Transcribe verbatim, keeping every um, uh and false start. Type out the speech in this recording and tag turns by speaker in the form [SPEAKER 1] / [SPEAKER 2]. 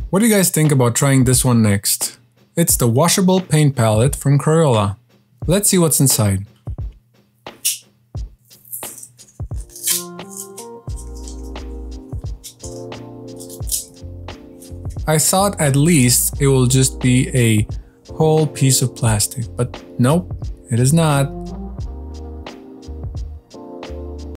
[SPEAKER 1] What do you guys think about trying this one next? It's the Washable Paint Palette from Crayola. Let's see what's inside. I thought at least it will just be a whole piece of plastic, but nope, it is not.